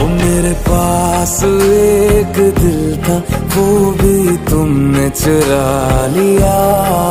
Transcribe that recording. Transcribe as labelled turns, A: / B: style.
A: ओ मेरे पास एक दिल था, वो भी तुमने चुरा लिया।